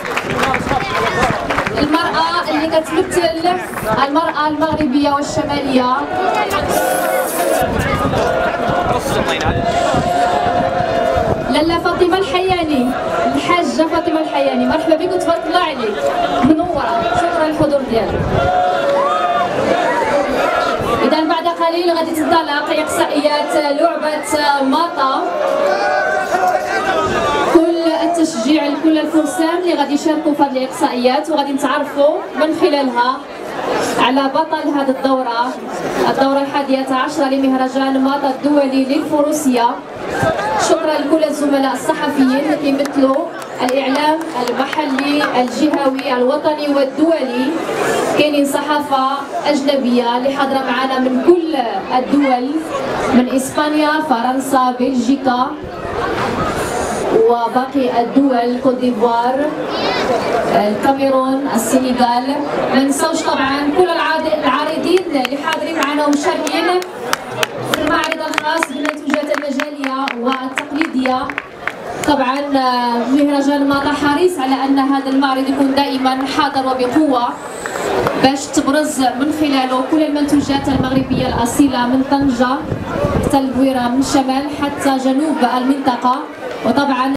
المرأة اللي كتمثل المرأة المغربية والشمالية. لاله فاطمة الحياني، الحاجة فاطمة الحياني، مرحبا بك وتبارك الله عليك، منورة، شكرا للحضور ديالك. إذا بعد قليل غادي تنطلق إقصائيات لعبة ماطا. كل التشجيع لكل الفرسان اللي غادي يشاركوا في هذه الإقصائيات، وغادي نتعرفوا من خلالها على بطل هذه الدورة، الدورة 11 لمهرجان ماطا الدولي للفروسية. شكرا لكل الزملاء الصحفيين اللي كيمثلوا الإعلام المحلي الجهوي الوطني والدولي. كاينين صحافة أجنبية اللي حاضرة معنا من كل الدول، من إسبانيا، فرنسا، بلجيكا وباقي الدول، كوت ديفوار، الكاميرون، السنغال. ما ننساوش طبعا كل العارضين اللي حاضرين معنا ومشاركين في المعرض الخاص بالمنتوجات المجالية والتقليدية. طبعا مهرجان ماطا حريص على ان هذا المعرض يكون دائما حاضر وبقوه باش تبرز من خلاله كل المنتوجات المغربيه الاصيله من طنجه حتى البويره، من الشمال حتى جنوب المنطقه. وطبعا